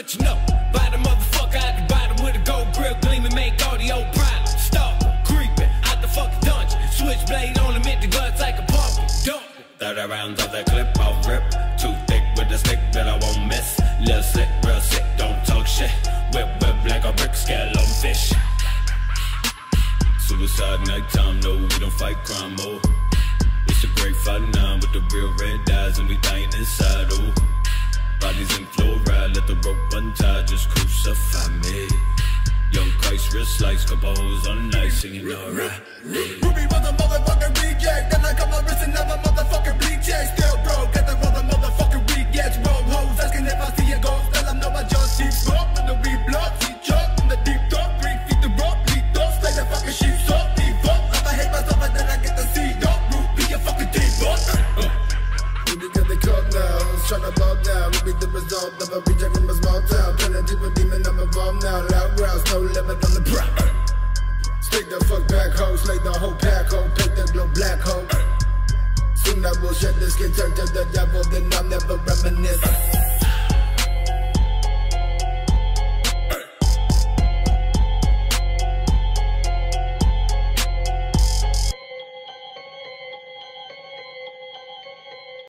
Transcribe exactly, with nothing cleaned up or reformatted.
what you know. Buy the motherfucker out the bottom with a gold grill gleaming, make all the old problems. Stalking, creeping, out the fucking dungeon. Switchblade on him, hit the guts like a pumpkin. Dump. Thirty rounds of that clip, I'll rip. Too thick with the stick that I won't miss. Little slick, real sick, don't talk shit. Whip, whip like a brick, scale on fish. Suicide nighttime, no, we don't fight crime, oh. It's a great fight nine with the real red eyes and we dying inside, oh. Bodies in fluoride, let the rope untie, just crucify me. Young Christ, wrist slice, couple hoes on the night, singing alright. Ruby was a motherfucking reject, then I cut my wrist and have a motherfucking bleed check. Still broke, get the rubber motherfucking rejects. Roll hoes, asking if I see a ghost, tell them no, I just see smoke. And the reblock, see chop, in the deep dark, three feet the rope, lead dogs, play the fucking sheep, so deep up. If I hate myself and then I get the seed dog, root, be a fucking deep up. Ruby got the club now, tryna bow down. Ruby the result of a reject from a small town. Turning to a demon, I'm involved now. Loud growls, no limit on the prop. Stick the fuck back, ho, slay the whole pack, ho, take the glow black, ho. Soon I will shed the skin, turn to the devil, then I'll never reminisce.